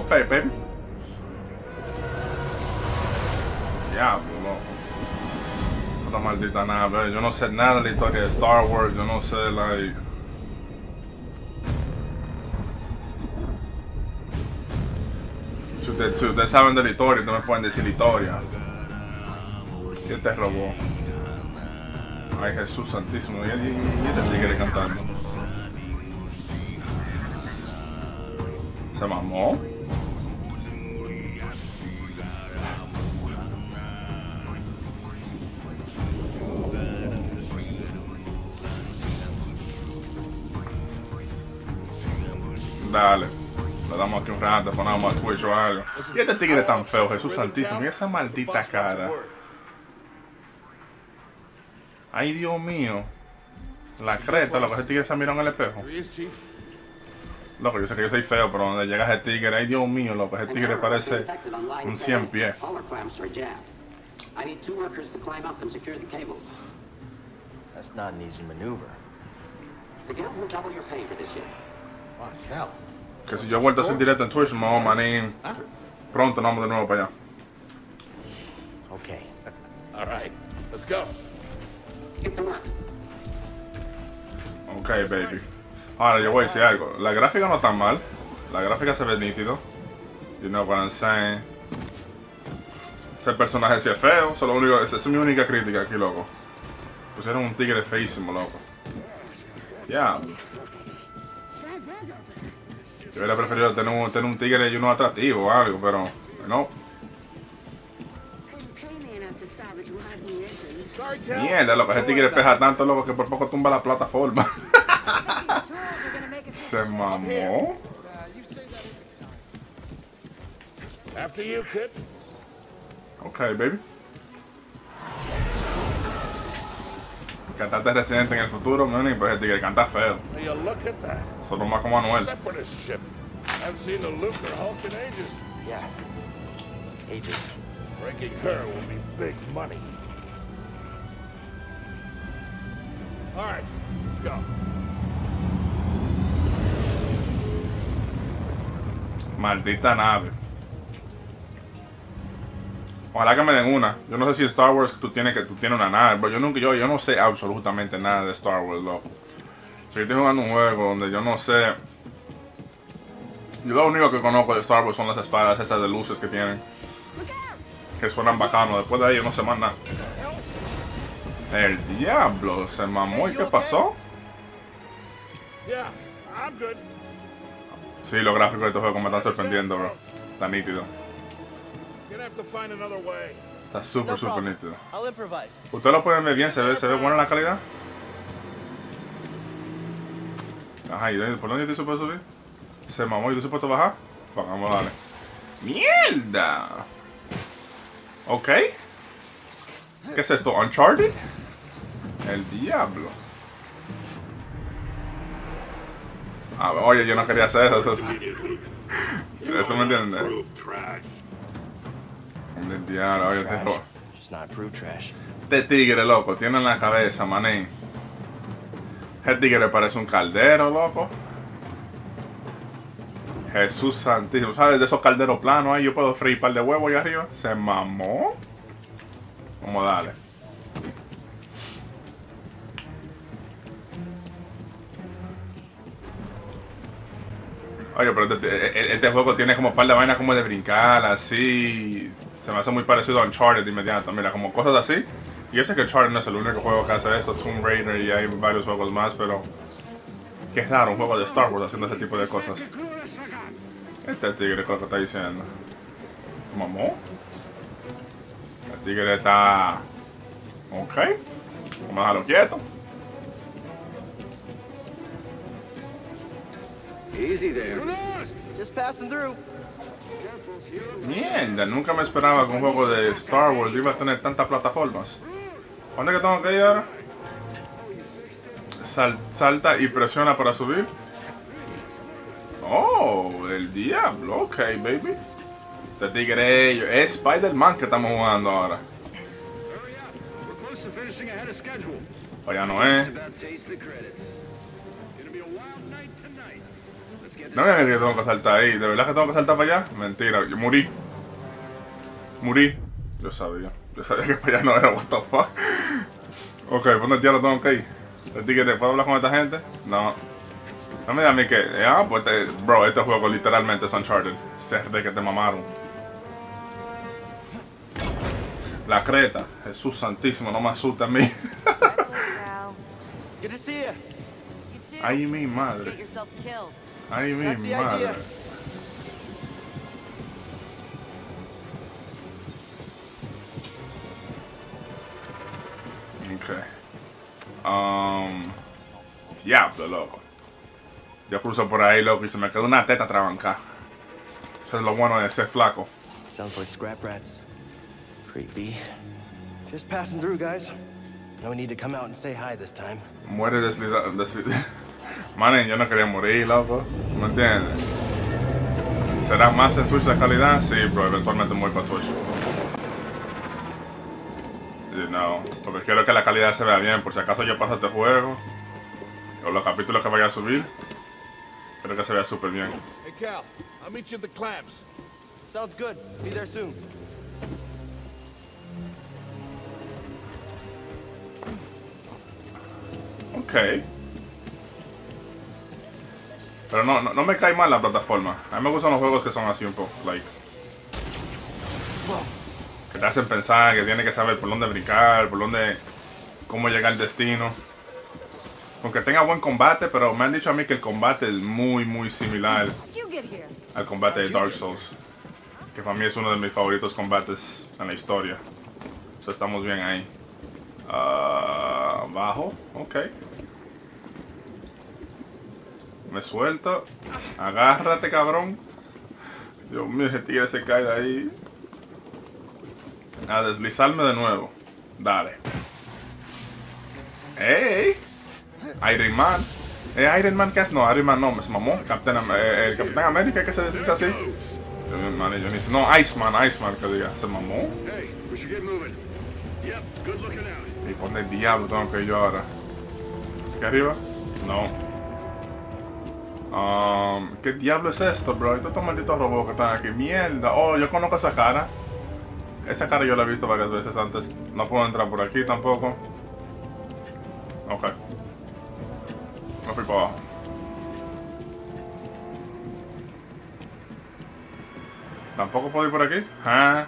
Ok, baby. Diablo, loco. Otra maldita nave. Yo no sé nada de la historia de Star Wars. Yo no sé, like... Si ustedes saben de la historia, no me pueden decir la historia. ¿Quién te robó? Ay, Jesús santísimo. Y este tigre cantando. ¿Se mamó? Dale. Le damos aquí un rato, ponemos a Twitch o algo. Y este tigre tan feo, Jesús santísimo. Y esa maldita cara. Ay, Dios mío. La creta, loco, ese tigre se miró en el espejo. Loco, yo sé que yo soy feo, pero donde llega ese tigre, ay, Dios mío, loco, ese tigre parece un 100 pies. That's not an easy maneuver. Que si yo he vuelto a hacer directo en Twitch, no, manín. Pronto vamos de nuevo para allá. Okay. All right, let's go. Ok, baby. Ahora yo voy a decir algo. La gráfica no está mal. La gráfica se ve nítido. You know what I'm saying. El personaje sí es feo. Eso es lo único, esa es mi única crítica aquí, loco. Pusieron un tigre feísimo, loco. Ya. Yo hubiera preferido tener un tigre y uno atractivo o algo, pero no. Mierda, loco, ese tigre pesa tanto, loco, que por poco tumba la plataforma. Se mamó. After you, kid. Ok, baby. Cantante residente en el futuro, man, pues el tigre canta feo. Will you look at that? Solo más como Anuel. Separatist ship. Haven't seen the Luke or Hulk in ages. Yeah. Ages. Breaking her will be big money. All right, let's go. Maldita nave. Ojalá que me den una. Yo no sé si en Star Wars tú tienes una nave, pero yo no sé absolutamente nada de Star Wars, loco. Si yo estoy jugando un juego donde yo no sé. Yo lo único que conozco de Star Wars son las espadas esas de luces que tienen. Que suenan bacanos. Después de ahí yo no sé más nada. El diablo se mamó. ¿Y qué pasó? Yeah, I'm good. Sí, los gráficos de este juego me están sorprendiendo, bro. Está nítido. Gonna have to find another way. Está súper, súper nítido. I'll improvise. Ustedes lo pueden ver bien, se ve buena la calidad. Ajá, ¿y por dónde yo estoy supuesto subir? Se mamó, ¿y estoy supuesto bajar? Fuck, vamos a darle. ¡Mierda! Ok. ¿Qué es esto? ¿Uncharted? El diablo. Ah, oye, yo no quería hacer eso. ¿Eso me entiendes? El diablo, oye, Trash. Just not approved trash. Este tigre, loco, tiene en la cabeza, manín. Este tigre parece un caldero, loco. Jesús santísimo. ¿Sabes de esos calderos planos ahí? Yo puedo freír un par de huevos ahí arriba. Se mamó. Vamos a darle. Oye, pero este juego tiene como un par de vainas como de brincar, así. Se me hace muy parecido a Uncharted de inmediato. Mira, como cosas así. Y yo sé que Uncharted no es el único juego que hace eso. Tomb Raider y hay varios juegos más, pero... Qué raro un juego de Star Wars haciendo ese tipo de cosas. Este tigre creo que está diciendo. ¿Mamó? El tigre está... Ok. Vamos a dejarlo quieto. Easy there. Just passing through. Mierda, nunca me esperaba que un juego de Star Wars iba a tener tantas plataformas. ¿Dónde que tengo que ir ahora? Salta y presiona para subir. Oh, el diablo. Ok, baby. Este tigre es Spider-Man que estamos jugando ahora. O ya no es. No me digas que tengo que saltar ahí. ¿De verdad que tengo que saltar para allá? Mentira, yo morí. Morí. Yo sabía que para allá no era, what the fuck. Ok, ¿dónde ya lo tengo que ir? ¿El ticket puedo hablar con esta gente? No. No me digas a mí que... pues bro, este juego literalmente es Uncharted. Se de que te mamaron. La creta. Jesús santísimo, no me asusta a mí. Good to see you. Ay, mi madre. Ay, mi That's the madre. idea. Ok. Diablo, loco. Yo cruzo por ahí, loco, y se me quedó una teta trabancada. Eso es lo bueno de ser flaco. Sounds like scrap rats. Creepy. Just passing through, guys. No need to come out and say hi this time. Muere deslizado. Manen, yo no quería morir, loco. ¿Me entiendes? ¿Será más en Twitch la calidad? Sí, bro, eventualmente muero para Twitch. No, porque quiero que la calidad se vea bien. Por si acaso yo paso este juego, o los capítulos que vaya a subir, quiero que se vea súper bien. Hey, Cal, I'll meet you at the clamps. Sounds good. Be there soon. Ok. Pero no me cae mal la plataforma. A mí me gustan los juegos que son así un poco, like, que te hacen pensar, que tienes que saber por dónde brincar, por dónde, cómo llegar al destino. Aunque tenga buen combate, pero me han dicho a mí que el combate es muy similar al combate de Dark Souls. Que para mí es uno de mis favoritos combates en la historia. So, estamos bien ahí. Bajo, ok. Me suelto. Agárrate, cabrón. Dios mío, ese tigre se cae de ahí. A deslizarme de nuevo. Dale. ¡Ey! Iron Man. ¿Iron Man qué es? No, Iron Man no, me se mamó. El Capitán América que se desliza así. No, Iceman que diga. Se mamó. ¿Y por el diablo tengo que ir yo ahora? ¿Aquí arriba? No. ¿Qué diablo es esto, bro? Estos malditos robots que están aquí. Mierda. Oh, yo conozco esa cara. Esa cara yo la he visto varias veces antes. No puedo entrar por aquí tampoco. Ok. Me fui para abajo. ¿Tampoco puedo ir por aquí? ¿Ah?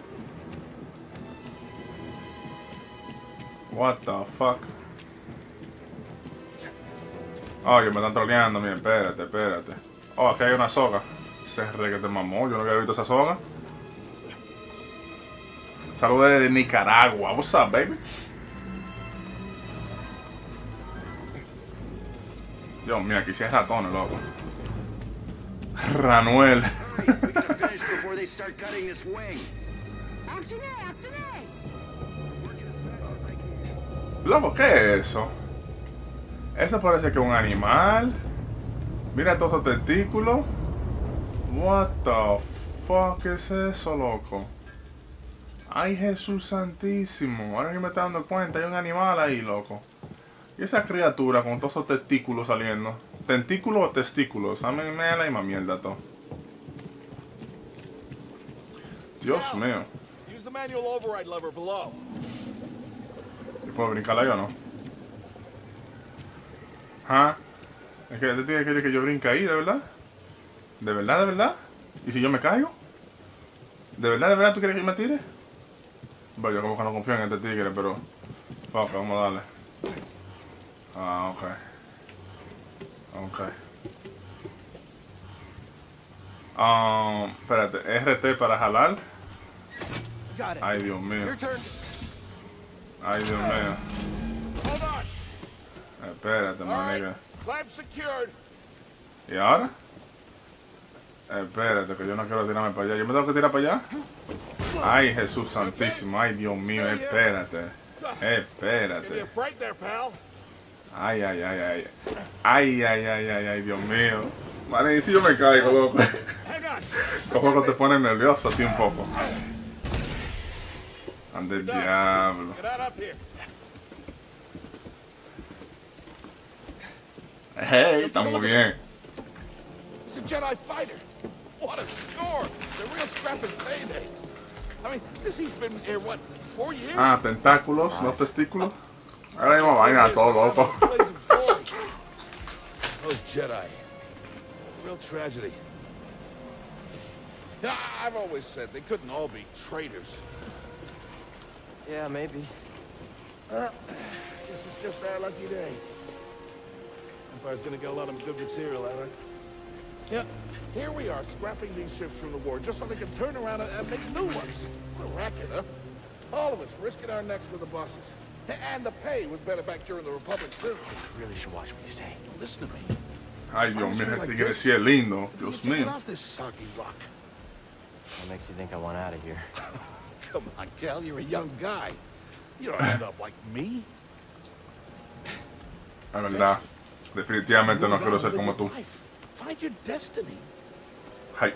What the fuck? Oh, yo me están troleando, mira, espérate. Oh, aquí hay una soga. Se re que te mamó, yo no había visto esa soga. Saludos desde Nicaragua, what's up, baby? Dios mío, aquí sí hay ratones, loco. Ranuel. Loco, ¿qué es eso? Eso parece que es un animal. Mira todos esos testículos. What the fuck es eso, loco? Ay, Jesús santísimo. Ahora que me estoy dando cuenta, hay un animal ahí, loco. Y esa criatura con todos esos testículos saliendo. ¿Tentículos o testículos? A mí me da la misma mierda todo. Dios mío. Use the manual override lever below. ¿Y puedo brincar ahí o no? ¿Ah? Es que este tío quiere que yo brinque ahí, ¿de verdad? ¿De verdad? ¿Y si yo me caigo? ¿De verdad tú quieres que yo me tire? Bueno, yo como que no confío en este tigre, pero... Ok, vamos a darle. Ah, ok. Espérate, RT para jalar. Got it. Ay, Dios mío. Your turn. Ay, Dios mío. Hold on. Espérate, All right. maniga. Clamp secured. ¿Y ahora? Espérate, que yo no quiero tirarme para allá. ¿Yo me tengo que tirar para allá? Ay, Jesús santísimo. Ay, Dios mío, espérate. Give you a fright there, pal. Ay, Dios mío. Vale, y si yo me caigo, loco. Hang on. Los juegos te ponen nervioso a ti un poco. Ande el diablo. Get out up here. Hey, está muy bien. This a Jedi fighter. What a score! The real scrapping payday. I mean, this he's been here, what, 4 years? Ah, tentáculos, no testículos. Ahora mismo vaina todo, loco. Those Jedi. Real tragedy. Yeah, I've always said they couldn't all be traitors. Yeah, maybe. Guess it's just our lucky day. Empire's gonna get a lot of good material out of it. Yeah, here we are, scrapping these ships from the war, just so they can turn around and make new ones. What a racket, huh? All of us risking our necks for the bosses. And the pay was better back during the Republic, too. You really should watch what you say. Listen to me. Ay, Dios mío, este tigre sí es lindo. Dios Take it mío. off this soggy rock. What makes you think I want out of here? Come on, Cal, you're a young guy. You don't end up like me. La verdad, definitivamente no quiero ser como tú. Find your destiny. Ay.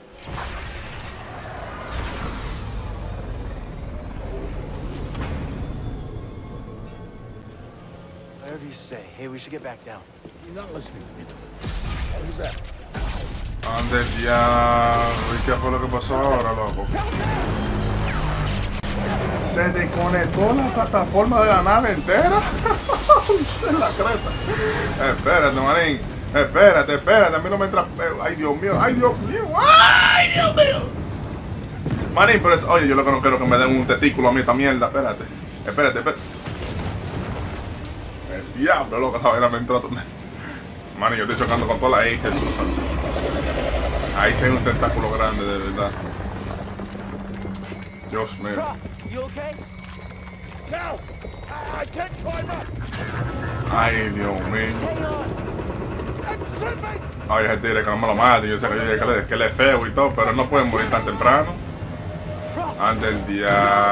Whatever you say. Hey, we should get back down. You're not listening to me. Who's that? Ande diablo. ¿Y qué fue lo que pasó ahora, loco? Se desconectó la plataforma de la nave entera. En la creta. Espérate, manín. Espérate. A mí no me entra. Ay, Dios mío. Ay, Dios mío. Ay, Dios mío. Manín, pero es. Oye, yo lo que no quiero que me den un testículo a mí esta mierda. Espérate. El diablo, loco. Esa vaina me entró. Manín, yo estoy chocando con toda la I, Jesús. Ahí sí hay un tentáculo grande, de verdad. Dios mío. You okay? Cal! I can't climb up! Ay, Dios mío. Hang on! I'm slipping! Ay, ese tigre que no me lo mate. Yo sé que él es feo y todo, pero él no puede morir tan temprano. Ande el día.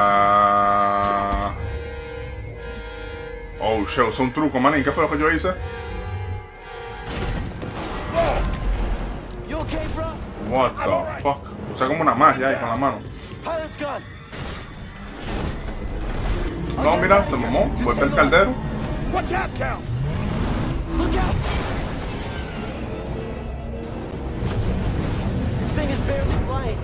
Oh, shit, es un truco, manín. ¿Qué fue lo que yo hice? You okay, bro? What the fuck? Usé como una magia ahí con la mano. Pilot's gone. No, mira, se mamó. Vuelve el caldero. Watch out, Cal! Look out! This thing is barely flying.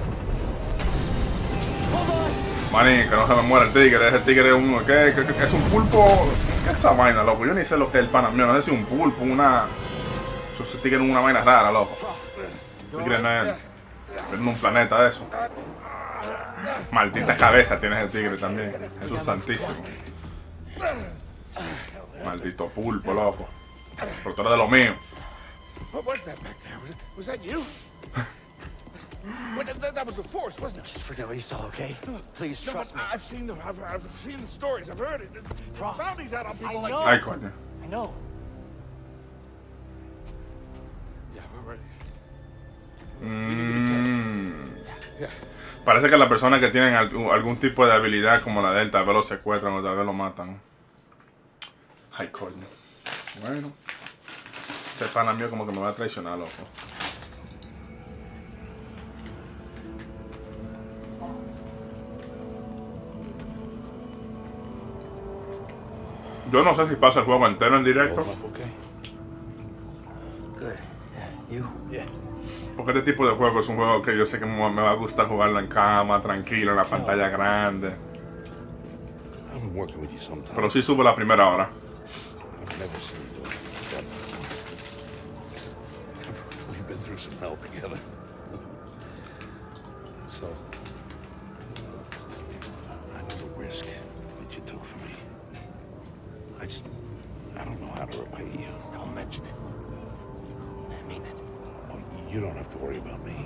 Hold on. Manín, que no se me muera el tigre. Ese tigre es un. ¿Qué es un pulpo? ¿Qué es esa vaina, loco? Yo ni sé lo que es el pana mío. No sé si es un pulpo, una. Ese tigre es una vaina rara, loco. El tigre no es en un planeta eso. Maldita cabeza tiene ese tigre también. Jesús santísimo. Maldito pulpo, loco. Pero tú eres de lo mío. What was that back there? Was that you? That was the Force, wasn't it? Just forget what you saw, okay? Please No, trust but me. I've seen the stories. I've heard it. There's bounties out on people like know. you. Ay, coño. I know. Yeah, we're ready. Mm. Parece que las personas que tienen algún tipo de habilidad como la de él, tal vez lo secuestran o tal vez lo matan. Ay, coño. Bueno. Ese pana mío como que me va a traicionar, loco. Yo no sé si pasa el juego entero en directo. Okay. Good. Yeah, you? Yeah. Porque este tipo de juego es un juego que yo sé que me va a gustar jugarlo en cama, tranquilo, en la pantalla grande. I've been working with you sometime. Pero sí subo la primera hora. I've never seen you do it together. We've been through some hell together. So, I know the risk that you took for me. I don't know how to repay you. Don't mention it. I mean it. Oh, you don't have to worry about me.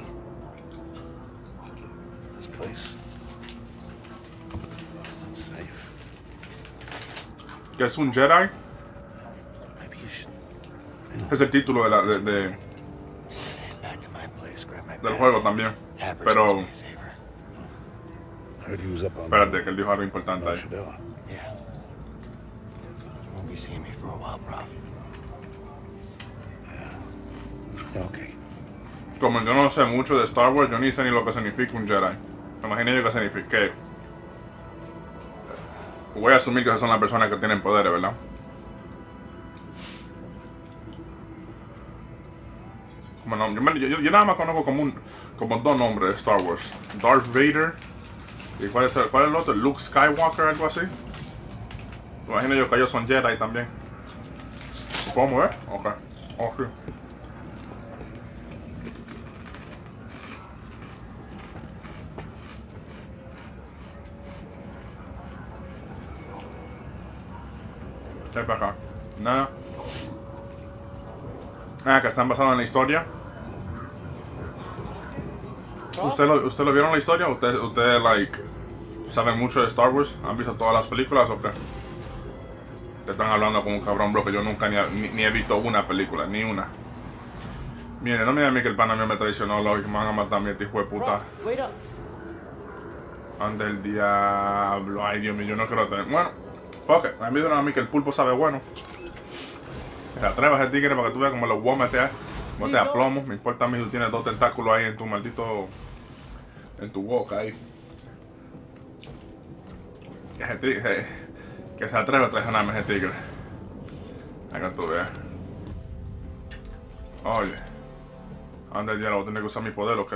This place, it's unsafe. ¿Qué es un Jedi? Maybe you should. Es el título de Head back to my place, grab my del bag. juego también. Tapper Pero, did me a favor. I heard he was up on. espérate, que él dijo algo importante ahí. Shadella. Yeah. You won't be seeing me for a while, bro. Yeah, okay. Como yo no sé mucho de Star Wars, yo ni sé ni lo que significa un Jedi. Me imagino yo que significa. Voy a asumir que esas son las personas que tienen poderes, ¿verdad? como nombre. Yo nada más conozco como dos nombres de Star Wars. Darth Vader. ¿Y cuál es el otro? Luke Skywalker, algo así. Me imagino yo que ellos son Jedi también. ¿Puedo mover? Ok. Oh, sí. ¿Qué hay para acá? Nada. Ah, que están basados en la historia. ¿Usted lo vieron la historia? ¿Usted like, saben mucho de Star Wars? ¿Han visto todas las películas o qué? Te están hablando con un cabrón, bro, que yo nunca ni he visto una película, ni una. Miren, no me digan a mí que el pana mío me traicionó, lo que me van a matar a mi hijo de puta. Ande el diablo, ay Dios mío, yo no quiero tener. Bueno, fuck it, me dicen a mí que el pulpo sabe bueno. Se atrevas el tigre para que tú veas como los voy a meter. Bote a plomo, me importa a mí si tú tienes dos tentáculos ahí en tu maldito. En tu boca ahí. Que se atreve a traicionarme ese tigre. Acá tú veas. Oye. Anda el diablo, voy a tener que usar mi poder o qué.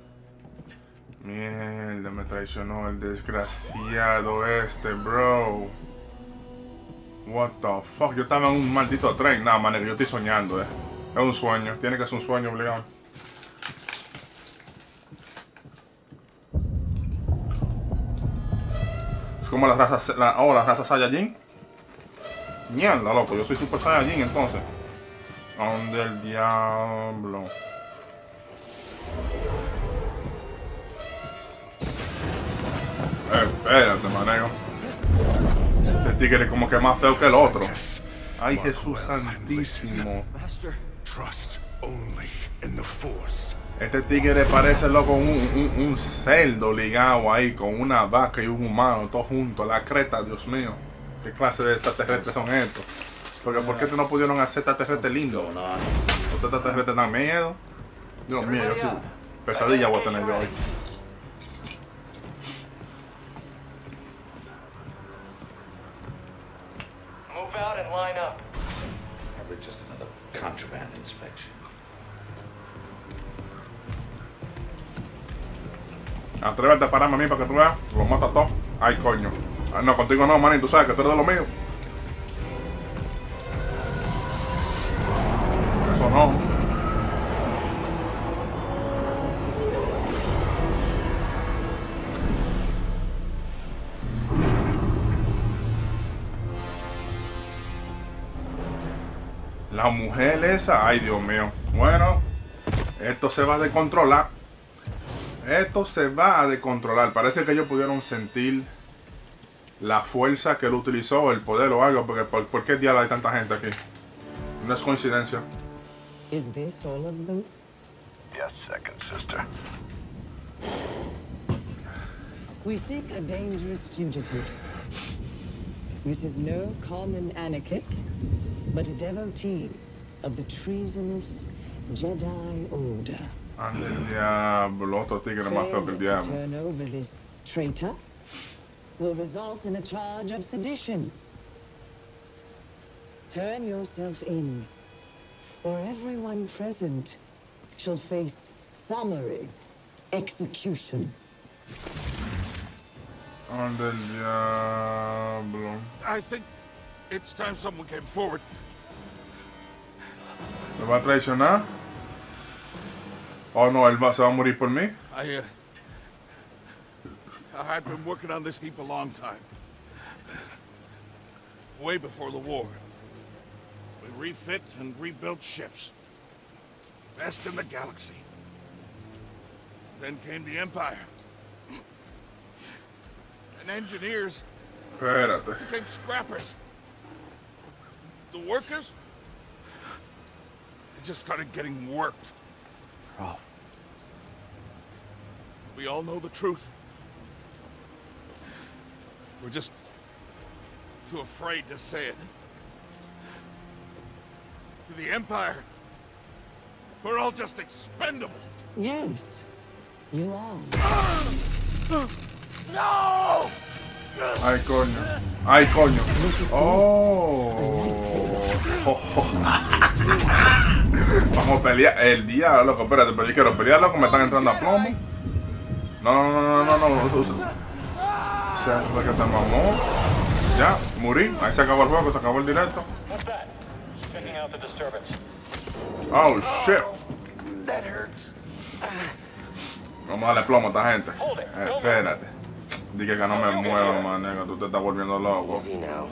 Mierda, me traicionó el desgraciado este, bro. What the fuck, yo estaba en un maldito tren. Nada, man, yo estoy soñando, Es un sueño, tiene que ser un sueño obligado. Es como la raza Saiyajin. Mierda, loco, yo soy Super Saiyajin entonces. ¿Dónde el diablo? Espérate, manego. Este tigre es como que más feo que el otro. Ay, Jesús santísimo. Este tigre parece loco un cerdo ligado ahí con una vaca y un humano, todos juntos. La creta, Dios mío. ¿Qué clase de extraterrestres son estos? Porque ¿por qué no pudieron hacer extraterrestres lindos? ¿Estos extraterrestres dan miedo? Dios mío, yo sí. Pesadilla voy a tener yo hoy. Out and line up. Probably just another contraband inspection. Atrévete a pararme a mí para que tú veas. Los mato a todos. Ay, coño. Ay, no, contigo no, manín. Tú sabes que tú eres de lo mío. Eso no. La mujer esa, ay Dios mío. Bueno, esto se va a descontrolar. Esto se va a descontrolar. Parece que ellos pudieron sentir la fuerza que él utilizó, el poder o algo. Porque ¿por qué diablos hay tanta gente aquí? No es coincidencia. Is this all of them? Yes, second sister. We seek a dangerous fugitive. This is no common anarchist, but a devotee of the treasonous Jedi Order. Ande el diablo, otro tigre más feo que el Failure to diablo. turn over this traitor will result in a charge of sedition. Turn yourself in, or everyone present shall face summary execution. Ande el diablo. I think it's time someone came forward. ¿Me va a traicionar? Oh no, él se va a morir por mí. I've been working on this heap a long time. Way before the war. We refit and rebuilt ships. Best in the galaxy. Then came the Empire. And engineers Espérate. became scrappers. The workers, they just started getting worked. Rolf. We all know the truth. We're just too afraid to say it. To the Empire, we're all just expendable. Yes, you are. No! Ay, coño. Ay, coño. Oh. Vamos a pelear. El diablo, loco, espérate, pero yo quiero pelear, loco, me están entrando a plomo. No. O sea, fue que te mamó. Ya, morí. Ahí se acabó el juego, se acabó el directo. Oh, shit. Vamos a darle plomo a esta gente. Espérate. Dije que no me muevo, man, que tú te estás volviendo loco. Easy now.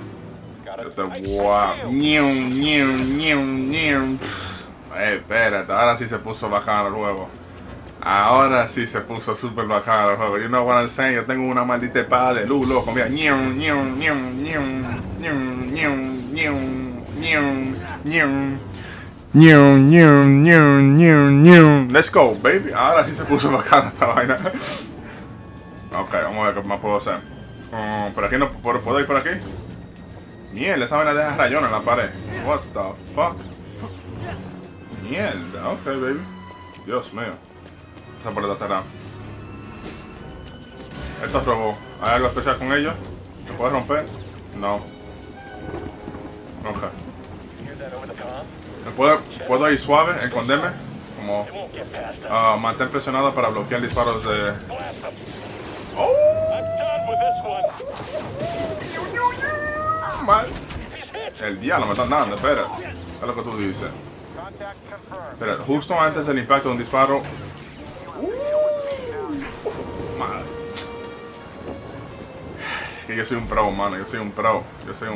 Espérate, ahora sí se puso bacano el juego. Ahora sí se puso súper bacano el juego. You know what I'm saying? Yo tengo una maldita espada de luz, loco. Mira. Let's go, baby. Ahora sí se puso bacana esta vaina. Ok, vamos a ver qué más puedo hacer. Por aquí no puedo ir por aquí. Mierda, esa vaina deja rayones en la pared. What the fuck? Mierda, ok, baby. Dios mío. Esa puerta está cerrada. Estos robots, ¿hay algo especial con ellos? ¿Se puede romper? No. Ok. ¿Puedo ir suave, esconderme? Como mantén presionado para bloquear disparos de... ¡Oh! Mal. El diablo me están dando, espera. Es lo que tú dices. Espera, justo antes del impacto de un disparo. Madre. Que yo soy un pro, mano. Yo soy un pro. ¿Qué es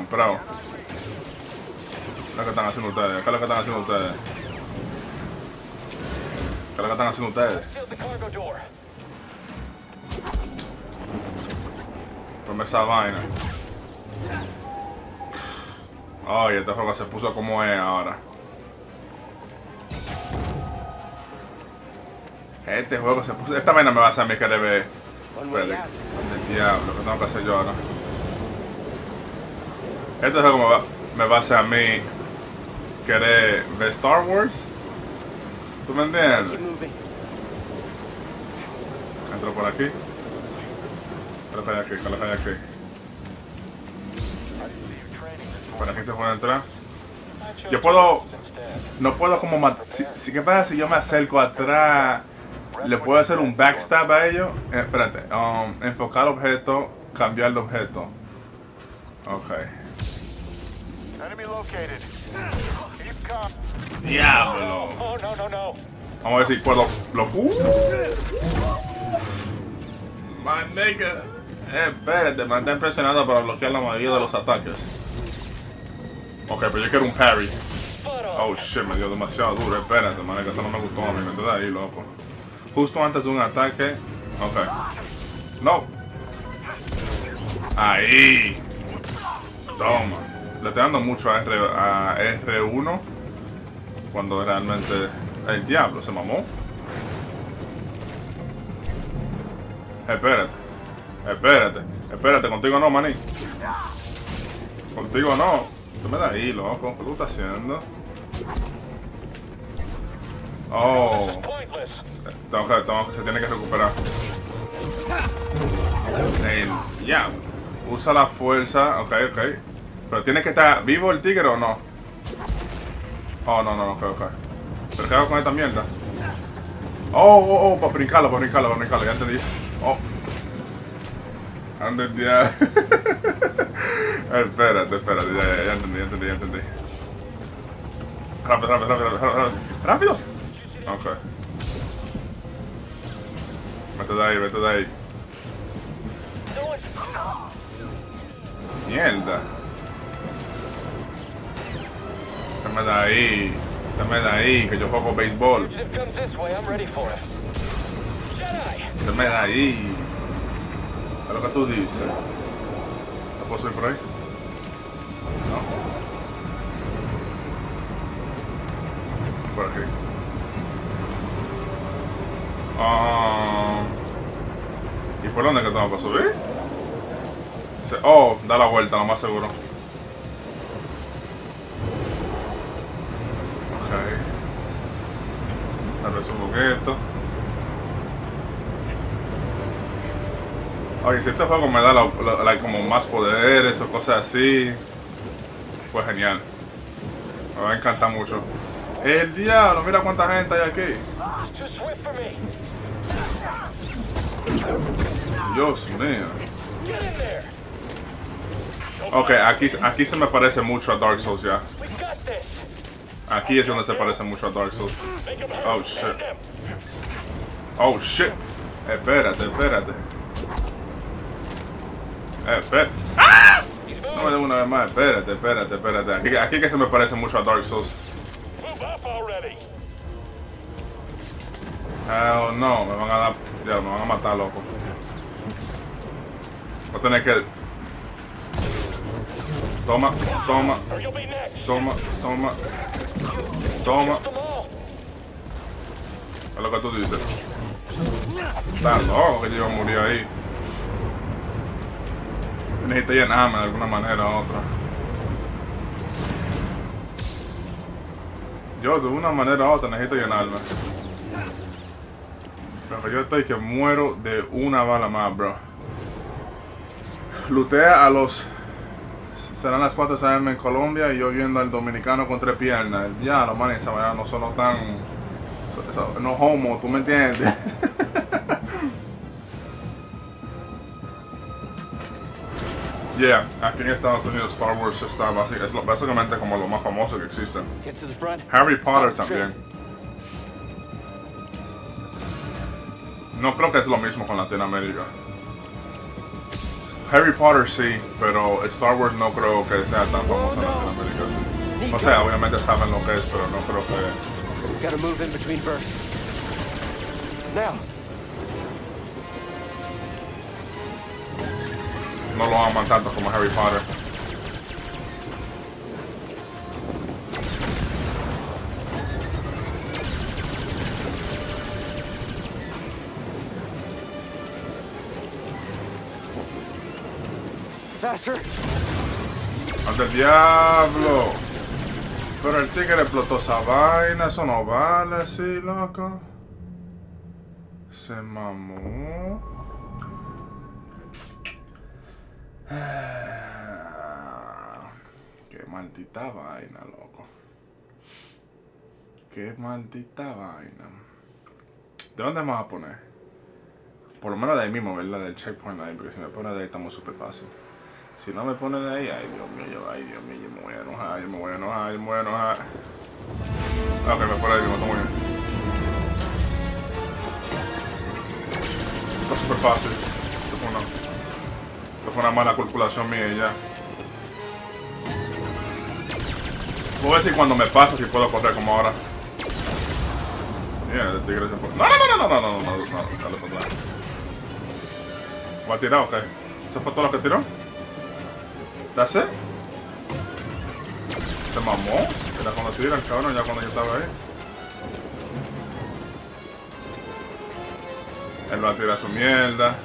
lo que están haciendo ustedes? Tome esa vaina. Ay, este juego se puso como es ahora. Este juego se puso... Esta vaina me va a hacer a mí querer ver... Espérate, el diablo, ¿qué tengo que hacer yo ahora? Este juego me va a hacer a mí querer ver Star Wars. ¿Tú me entiendes? Entro por aquí. Coloca aquí. Por aquí se puede entrar. Yo puedo... No puedo como matar... ¿Qué pasa si yo me acerco atrás? ¿Le puedo hacer un backstab a ellos? Espérate. Enfocar objeto. Cambiar de objeto. Ok. Diablo. Vamos a ver si puedo... My nigga. Espérate, mantén presionado para bloquear la mayoría de los ataques. Ok, pero yo quiero un parry. Oh shit, me dio demasiado duro. Espérate, man, que eso no me gustó a mí. Me estoy ahí, loco. Justo antes de un ataque. Ok. No. Ahí. Toma. Le estoy dando mucho a R1. Cuando realmente... El diablo se mamó. Espérate, contigo no, maní. Contigo no. Tú me das ahí, loco. ¿Qué tú estás haciendo? Oh. Se tiene que recuperar. Ya. Usa la fuerza. Ok. Pero tiene que estar vivo el tigre o no. Oh, no. Ok. ¿Pero qué hago con esta mierda? Oh, para brincarlo, ya entendí. Oh. Ande ya. Espérate, ya entendí. Rápido. Ok. Vete de ahí. Mierda. Dame de ahí, que yo juego béisbol. Dame de ahí. Es lo que tú dices. ¿No puedo subir por ahí? No. Por aquí. ¿Y por dónde que tengo que subir? Oh, da la vuelta, lo más seguro. Tal vez un poquito. Oye, si este juego me da como más poderes o cosas así, pues genial. Me va a encantar mucho. El diablo, mira cuánta gente hay aquí. Too swift for me. Dios mío. Get in there. Ok, aquí se me parece mucho a Dark Souls ya. We got this. Aquí es donde se parece mucho a Dark Souls. Make him hurt. Oh shit. Make him. Oh shit. Espérate, espérate. Espérate. ¡Ah! No me dé una vez más. Espérate, espérate, espérate. Aquí que se me parece mucho a Dark Souls. Move up already. Hell no, me van a dar. Ya, me van a matar, loco. Voy a tener que. Toma, toma, Or you'll be next. toma, toma, toma. Them all. Es lo que tú dices. Está loco que yo iba a morir ahí. Necesito llenarme de alguna manera u otra. Yo de una manera u otra necesito llenarme. Pero yo estoy que muero de una bala más, bro. Lutea a los... Serán las 4 AM en Colombia y yo viendo al dominicano con 3 piernas. El diablo, man, esa manera no sonó tan... No homo, ¿tú me entiendes? Yeah, aquí en Estados Unidos Star Wars está básicamente como lo más famoso que existe. Get to the front. Harry Potter Stop the también. No creo que es lo mismo con Latinoamérica. Harry Potter sí, pero Star Wars no creo que sea tan famoso en Latinoamérica. Sí. O sea, obviamente saben lo que es, pero no creo que... Gotta move in between bursts. Now. No lo aman tanto como Harry Potter. Faster. ¡Ante el diablo! Pero el tigre explotó esa vaina, eso no vale así, loco. Se mamó. Qué maldita vaina, loco. Qué maldita vaina. ¿De dónde me vas a poner? Por lo menos de ahí mismo, ¿verdad? Del checkpoint ahí, porque si me pone de ahí estamos súper fácil. Si no me pone de ahí, ay Dios mío, yo me voy a enojar, yo me voy a enojar. Ok, me pone de ahí mismo, está muy bien. Está súper fácil. Esto fue una mala calculación mía y ya. Voy a ver si cuando me paso si puedo correr como ahora. Mira, el tigre se fue. No, dale para atrás. ¿Va a tirar o qué? ¿Eso fue todo lo que tiró? ¿That's it? Se mamó. Era cuando tiran, cabrón, ya cuando yo estaba ahí. Él va a tirar su mierda.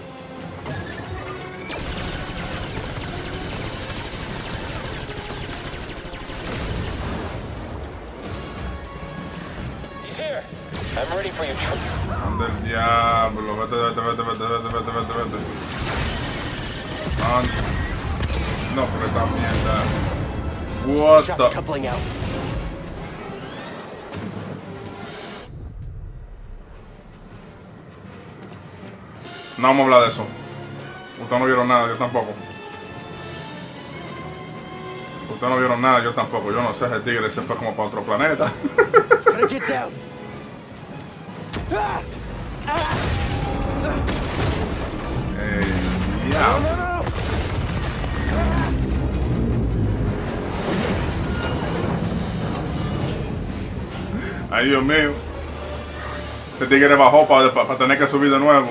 He's here. I'm ready for you. Anda el diablo. Vete. No, por esta mierda. What Shot the... coupling out. No vamos a hablar de eso. Ustedes no vieron nada, yo tampoco. Ustedes no vieron nada, yo tampoco. Yo no sé, ese tigre se fue como para otro planeta. Gotta get down. Ah! Diablo. No. Ay, Dios mío. Este tigre bajó para tener que subir de nuevo.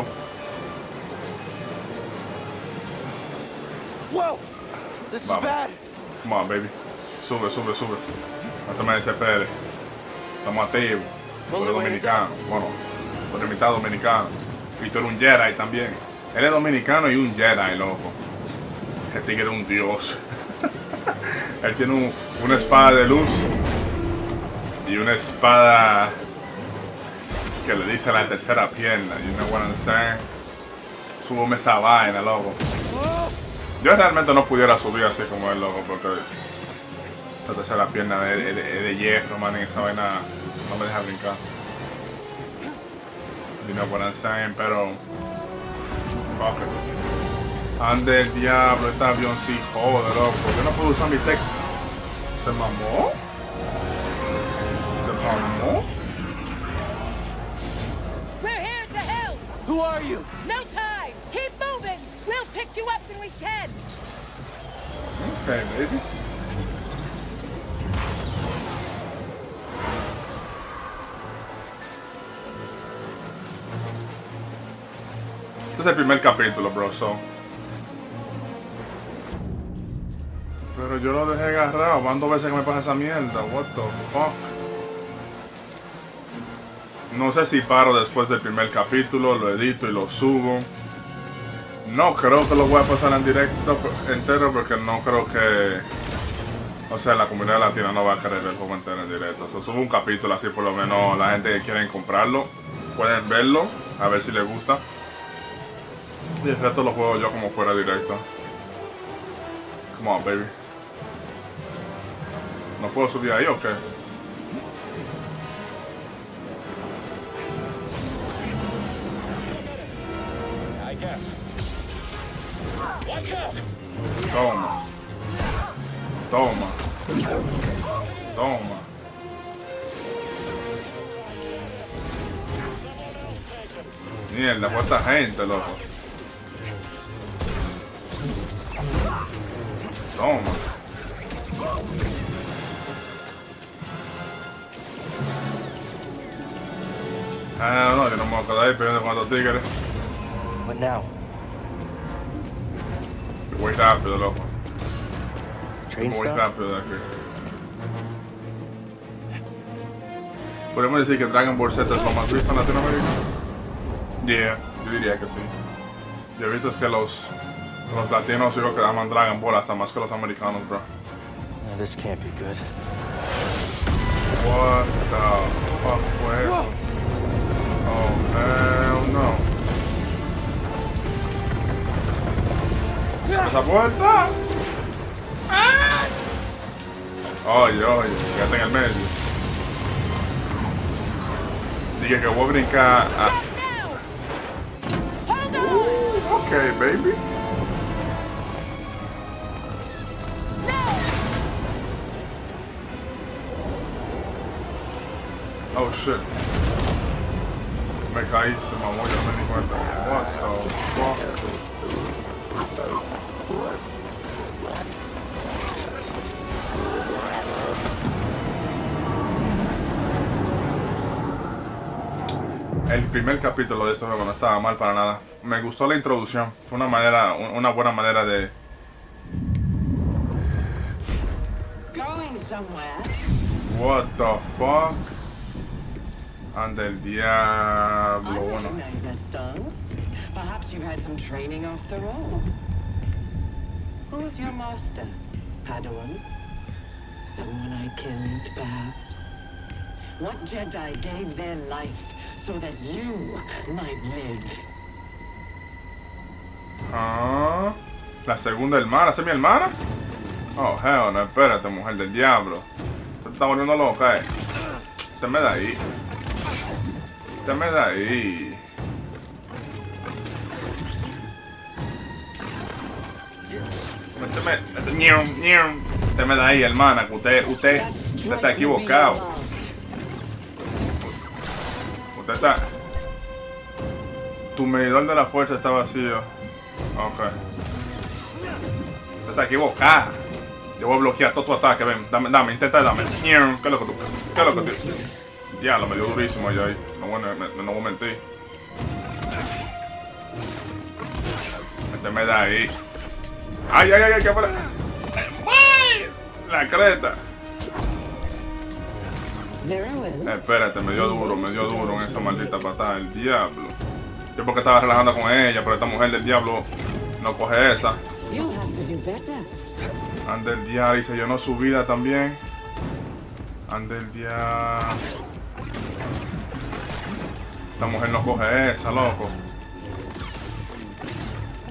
Whoa! This is Vamos. bad. Come on, baby. Sube. No te me desesperes. Estamos activos. Tú eres dominicano. Bueno, tú eres mitad dominicano. Y tú eres un Jedi también. Él es dominicano y un Jedi, loco. Este tigre es un dios. Él tiene una espada de luz. Y una espada que le dice la tercera pierna. You know what I'm saying? Súbeme esa vaina, loco. Yo realmente no pudiera subir así como él, loco, porque Esta tercera pierna de hierro, man, en esa vaina no me deja brincar. You know what I'm saying, pero... Fuck it. Ande el diablo, este avión sí jode, loco. Yo no puedo usar mi tech. ¿Se mamó? ¿Se mamó? We're here to help! Who are you? No time! Keep moving! We'll pick you up when we can! Okay, baby. Este es el primer capítulo, bro, so. Pero yo lo dejé agarrado. Van 2 veces que me pasa esa mierda. What the fuck? No sé si paro después del primer capítulo, lo edito y lo subo. No creo que lo voy a pasar en directo entero porque no creo que... O sea, la comunidad latina no va a querer ver el juego entero en directo. So, subo un capítulo así por lo menos la gente que quiere comprarlo pueden verlo, a ver si les gusta. Y el resto lo juego yo como fuera directo. Come on, baby. ¿No puedo subir ahí o qué? I guess. Watch out! Toma. Toma. Toma. Mierda, cuánta gente, loco. Toma. Ah, no, yo no me voy a quedar ahí peleando con los tigres. What now? Voy rápido, loco. Train Muy stop? rápido de aquí. ¿Podemos decir que Dragon Ball Z es lo más visto en Latinoamérica? Yeah, yo diría que sí. Yo he visto que los latinos digo que aman Dragon Ball hasta más que los americanos, bro. Oh, this can't be good. What the fuck fue eso? Oh, hell no. ¡Esa puerta! Oye, oye, quédate en el medio. Dije que voy a brincar a... Hold on! Okay, baby. Oh shit. Me caí, se mamó, yo no me di cuenta. What the fuck? El primer capítulo de este juego no estaba mal para nada. Me gustó la introducción. Fue una buena manera de... Going somewhere. What the fuck? Ande el diablo, I bueno. recognize that stance. Perhaps you've had some training after all. Who's your master? Padawan? Someone I killed, perhaps? What Jedi gave their life so that you might live? Ah, la segunda hermana, ¿esa es mi hermana? Oh, hell no, espérate, mujer del diablo. Te estás volviendo loca, Méteme de ahí. Méteme de ahí. Méteme de ahí, hermana, que usted está equivocado. Usted está... Tu medidor de la fuerza está vacío. Ok. Usted está equivocada. Yo voy a bloquear todo tu ataque. Ven, dame, intenta darme. ¿Qué es lo que tú? ¿Qué es lo que tú? Ya, lo me dio durísimo yo ahí. No voy a mentir. Méteme de ahí. Ay, ¿qué fue? La creta. Espérate, me dio duro en esa maldita patada. El diablo. Yo porque estaba relajando con ella, pero esta mujer del diablo no coge esa. Ande el diablo, y se llenó su vida también. Ande el diablo. Esta mujer no coge esa, loco.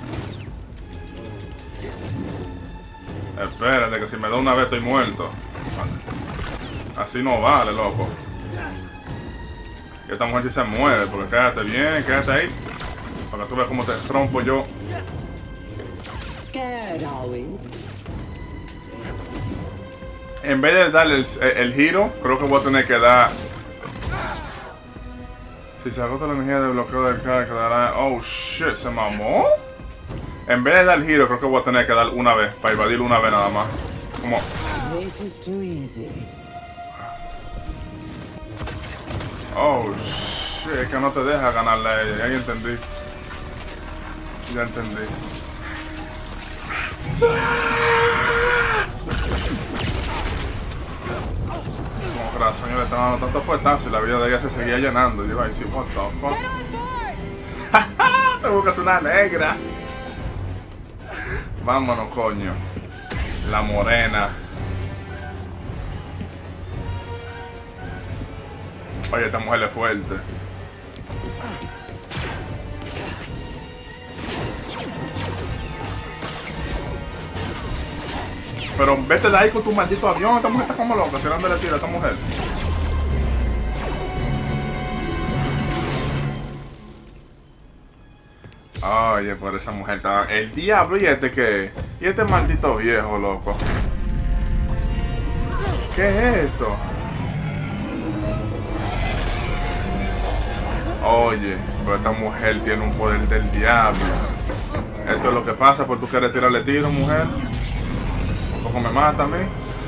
Espérate, que si me da una vez estoy muerto. Así no vale, loco. Y esta mujer sí se mueve, porque quédate bien, quédate ahí. Para que tú veas cómo te rompo yo. Scared, are we? En vez de darle el giro, creo que voy a tener que dar... Si se agota la energía de bloqueo del carro, quedará... Oh, shit, ¿se mamó? En vez de dar el giro, creo que voy a tener que dar una vez, para invadirlo una vez nada más. Como... This is too easy. Oh, shit, es que no te deja ganarle a ella, ya entendí. Ya entendí. Como que la señora le estaba dando tanto fuetazo y la vida de ella se seguía llenando. Y yo iba a decir, what the fuck. Te buscas una negra. Vámonos, coño. La morena. Oye, esta mujer es fuerte. Pero vete de ahí con tu maldito avión. Esta mujer está como loca, tirándole tiro a esta mujer. Oye, por esa mujer estaba... El diablo, ¿y este qué? ¿Y este maldito viejo, loco? ¿Qué es esto? Oye, pero esta mujer tiene un poder del diablo. Esto es lo que pasa por tú querer tirarle tiro, mujer. Un poco me mata a mí.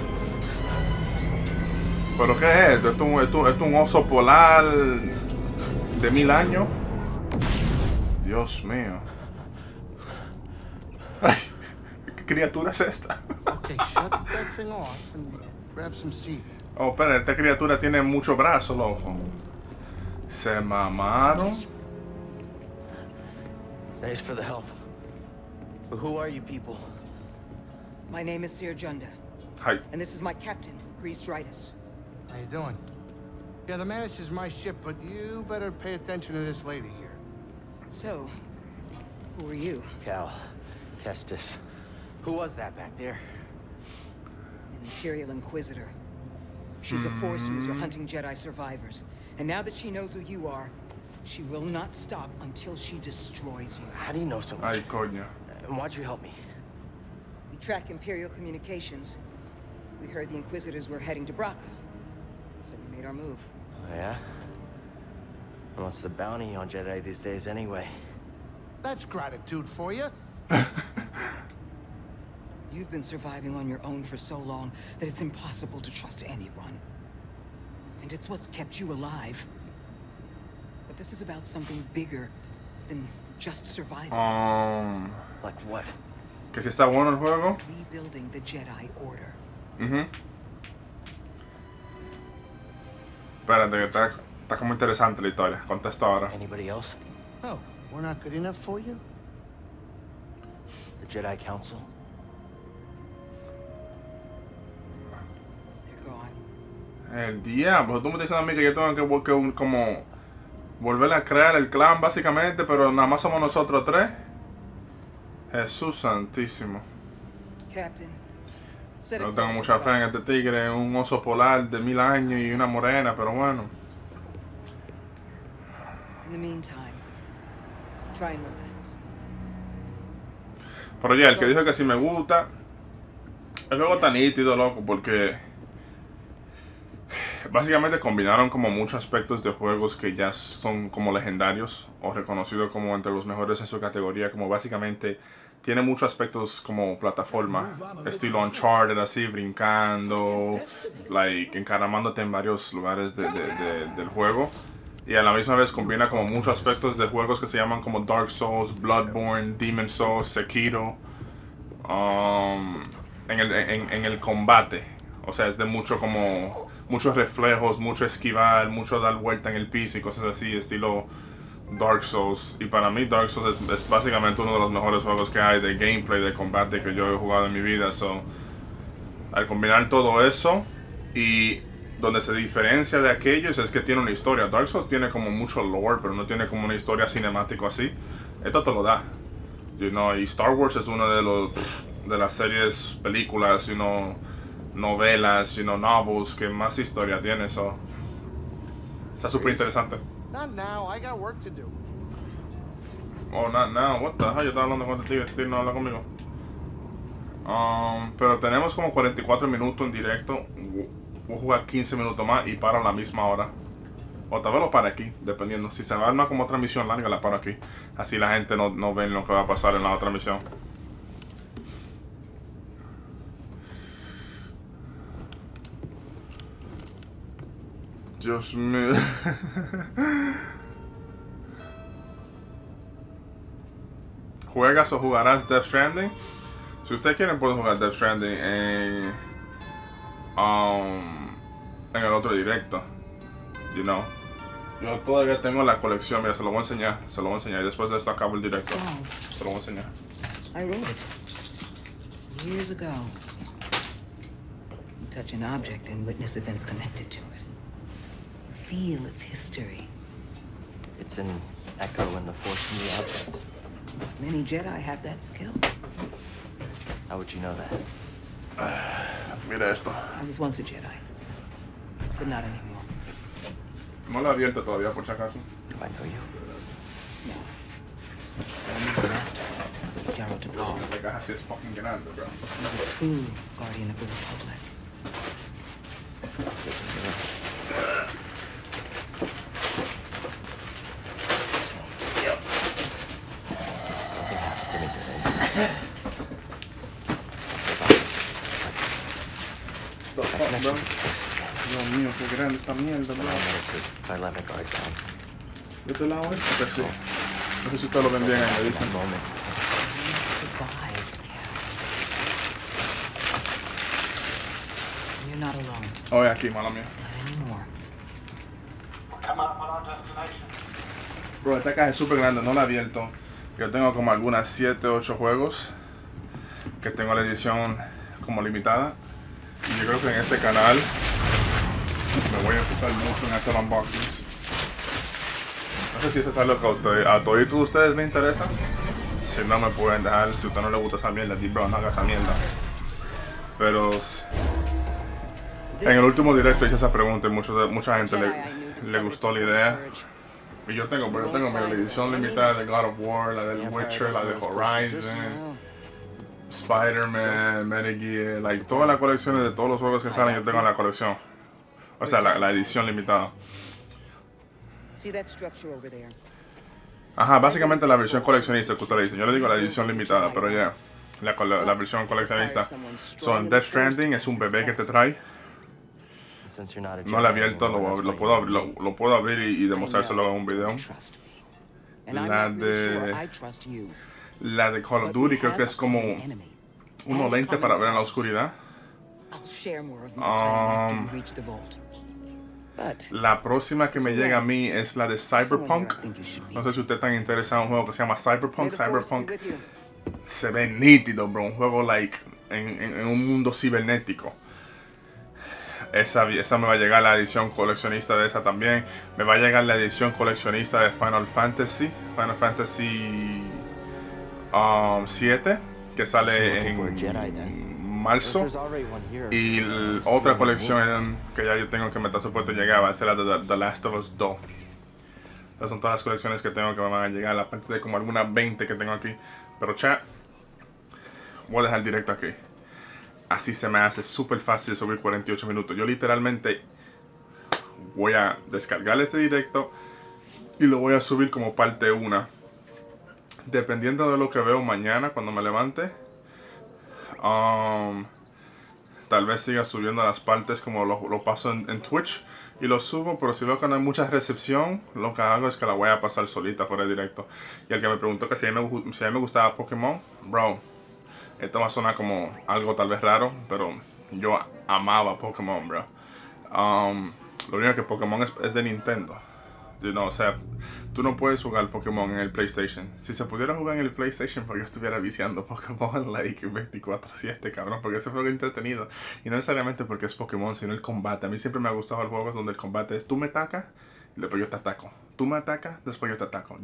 ¿Pero qué es esto? ¿Esto es un oso polar de 1000 años? Dios mío. Ay, ¿qué criatura es esta? Okay, shut that thing off and grab some seed. Oh, espera, esta criatura tiene muchos brazos, loco. Se mamaron. Thanks for the help. But who are you people? My name is Seer Junda, Hi. and this is my captain, Grease Dritus. How you doing? Yeah, the Mantis is my ship, but you better pay attention to this lady here. So, who are you? Cal. Kestis. Who was that back there? An Imperial Inquisitor. She's a Force user hunting Jedi survivors. And now that she knows who you are, she will not stop until she destroys you. How do you know so much? Ay, coño. And why'd you help me? We track Imperial communications. We heard the Inquisitors were heading to Bracca. So we made our move. Oh, yeah? And what's the bounty on Jedi these days anyway? That's gratitude for you. You've been surviving on your own for so long that it's impossible to trust anyone. And it's what's kept you alive. But this is about something bigger than just surviving. Like what? ¿Que si está bueno el juego? Rebuilding the Jedi Order. Espérate, que está como interesante la historia. Contesto ahora. Anybody else? Oh, we're not good enough for you? The Jedi Council? They're gone. El diablo. Tú me estás diciendo a mí que yo tengo que como volver a crear el clan básicamente, pero nada más somos nosotros tres. Jesús santísimo. Captain. No tengo mucha fe en este tigre, un oso polar de 1000 años y una morena, pero bueno. In the meantime, try and relax. Pero ya, el que dijo que si me gusta, el juego está nítido, loco, porque básicamente combinaron como muchos aspectos de juegos que ya son como legendarios o reconocidos como entre los mejores en su categoría, como básicamente tiene muchos aspectos como plataforma, estilo Uncharted, así, brincando, like, encaramándote en varios lugares del juego. Y a la misma vez combina como muchos aspectos de juegos que se llaman como Dark Souls, Bloodborne, Demon Souls, Sekiro. En el combate. O sea, es de muchos reflejos, mucho esquivar, mucho dar vuelta en el piso y cosas así, estilo Dark Souls. Y para mí Dark Souls es básicamente uno de los mejores juegos que hay de gameplay, de combate que yo he jugado en mi vida. So, al combinar todo eso y donde se diferencia de aquellos es que tiene una historia. Dark Souls tiene como mucho lore, pero no tiene como una historia cinemática así. Esto te lo da. You know, y Star Wars es una de las series, películas, you know, novelas, novels, que más historia tiene eso. Está súper interesante. Not now. I got work to do. Oh, not now. What the hell? Yo estaba hablando con este tío no habla conmigo. Pero tenemos como 44 minutos en directo. Voy a jugar 15 minutos más y paro a la misma hora. O tal vez lo pare aquí, dependiendo. Si se va a armar como otra misión larga, la paro aquí. Así la gente no ve lo que va a pasar en la otra misión. Dios mío. ¿Juegas o jugarás Death Stranding? Si ustedes quieren pueden jugar Death Stranding en el otro directo. Yo todavía tengo la colección, mira, se lo voy a enseñar. Se lo voy a enseñar y después de esto acabo el directo. Se lo voy a enseñar. I wrote it years ago. You touch an object and witness events connected to it. Feel its history. It's an echo in the force from the object. Many Jedi have that skill. How would you know that? Mira esto. I was once a Jedi, but not anymore. No la abierta todavía por si acaso. Do I know you? No. I knew the master, Jaro Tapal. La caja sí es fucking grande, bro. He's a true guardian of the Republic. Something happened to me today. The fuck, bro? Dios mío, qué grande esta mierda, bro. I let my guard down. ¿De este lado es? Ok, sí. No sé si ustedes lo ven bien ahí, me dicen. Moment. Survived, Cal. You're not alone. Oh, es aquí, mala mía. Not anymore. Bro, esta caja es súper grande, no la he abierto. Yo tengo como algunas 7, 8 juegos que tengo la edición como limitada. Y yo creo que en este canal me voy a enfocar mucho en hacer unboxings. No sé si eso es algo que a todos ustedes les interesa. Si no, me pueden dejar. Si a usted no le gusta esa mierda, di bro, no haga esa mierda. Pero en el último directo hice esa pregunta y mucha gente le gustó la idea. Y yo tengo la edición limitada de God of War, la del Witcher, la de Horizon, Spider-Man, Metal Gear, like todas las colecciones de todos los juegos que salen yo tengo en la colección. O sea, la edición limitada. See that structure over there? Ajá, básicamente la versión coleccionista que ustedes dicen. Yo le digo la edición limitada, pero ya, la versión coleccionista. Son Death Stranding, es un bebé que te trae. No lo he abierto, lo puedo abrir y demostrárselo en un video. La de Call of Duty creo que es como unos lentes para ver en la oscuridad. La próxima que me llega a mí es la de Cyberpunk. No sé si ustedes están interesados en un juego que se llama Cyberpunk. Cyberpunk se ve nítido, bro. Un juego like en un mundo cibernético. Esa me va a llegar la edición coleccionista de esa también. Me va a llegar la edición coleccionista de Final Fantasy 7, que sale en marzo. Y otra colección que ya yo tengo que me está supuesto llegar va a ser la de The Last of Us 2. Esas son todas las colecciones que tengo que me van a llegar. Aparte de como algunas 20 que tengo aquí. Pero chat, voy a dejar el directo aquí. Así se me hace súper fácil subir 48 minutos. Yo literalmente voy a descargar este directo y lo voy a subir como parte 1. Dependiendo de lo que veo mañana cuando me levante. Tal vez siga subiendo las partes como lo paso en Twitch. Y lo subo, pero si veo que no hay mucha recepción, lo que hago es que la voy a pasar solita por el directo. Y el que me preguntó que si a mí me gustaba Pokémon, bro. Esto va a sonar como algo tal vez raro, pero yo amaba Pokémon, bro. Lo único que Pokémon es de Nintendo. O sea, tú no puedes jugar Pokémon en el PlayStation. Si se pudiera jugar en el PlayStation, pues yo estuviera viciando Pokémon like 24/7, cabrón. Porque ese juego es entretenido. Y no necesariamente porque es Pokémon, sino el combate. A mí siempre me ha gustado los juegos donde el combate es tú me atacas y después yo te ataco. Tú me atacas, después yo te ataco,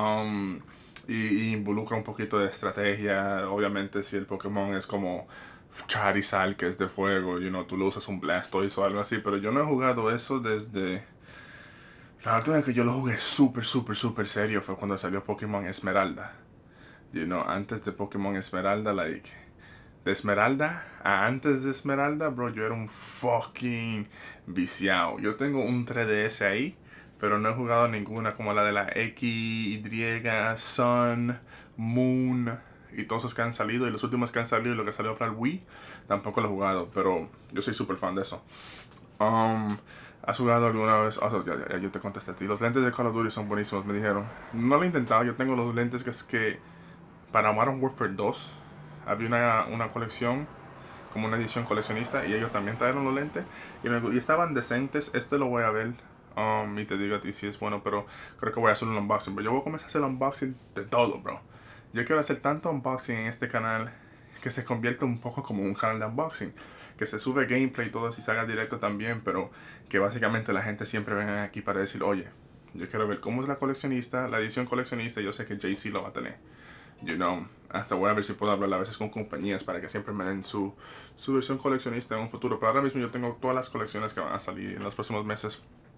y involucra un poquito de estrategia. Obviamente si el Pokémon es como Charizard, que es de fuego, tú lo usas un Blastoise o algo así, pero yo no he jugado eso desde... La última vez que yo lo jugué súper serio fue cuando salió Pokémon Esmeralda. Antes de Pokémon Esmeralda, like... De Esmeralda a antes de Esmeralda, bro, yo era un fucking viciado. Yo tengo un 3DS ahí, pero no he jugado ninguna como la de la X, Y, Sun, Moon y todos esos que han salido. Y los últimos que han salido y lo que salió para el Wii, tampoco lo he jugado, pero yo soy súper fan de eso. ¿Has jugado alguna vez? Ya yo te contesté a ti. Los lentes de Call of Duty son buenísimos, me dijeron. No lo he intentado, yo tengo los lentes que para Modern Warfare 2 había una colección, como una edición coleccionista, y ellos también trajeron los lentes y estaban decentes. Lo voy a ver y te digo a ti si es bueno, pero creo que voy a hacer un unboxing. Pero yo voy a comenzar a hacer el unboxing de todo, bro. Yo quiero hacer tanto unboxing en este canal que se convierta un poco como un canal de unboxing, que se sube gameplay y todo, si se haga directo también, pero que básicamente la gente siempre venga aquí para decir, oye, yo quiero ver cómo es la coleccionista, la edición coleccionista. Yo sé que JC lo va a tener. Hasta voy a ver si puedo hablar a veces con compañías para que siempre me den su versión coleccionista en un futuro. Pero ahora mismo yo tengo todas las colecciones que van a salir en los próximos meses.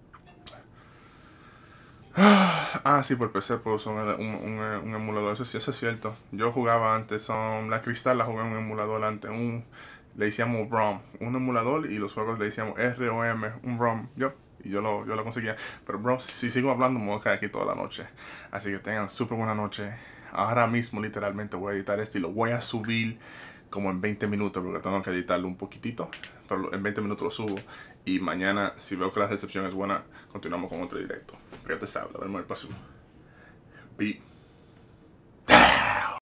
Sí, por PC puedo usar un emulador, eso sí, eso es cierto. Yo jugaba antes, la Cristal la jugué en un emulador antes, le decíamos ROM, un emulador, y los juegos le decíamos ROM, un ROM, y yo lo conseguía. Pero bro, si sigo hablando me voy a quedar aquí toda la noche. Así que tengan súper buena noche. Ahora mismo literalmente voy a editar esto y lo voy a subir como en 20 minutos, porque tengo que editarlo un poquitito, pero en 20 minutos lo subo. Y mañana, si veo que la recepción es buena, continuamos con otro directo. Pero ya te sabes, nos vemos en el próximo. Beat.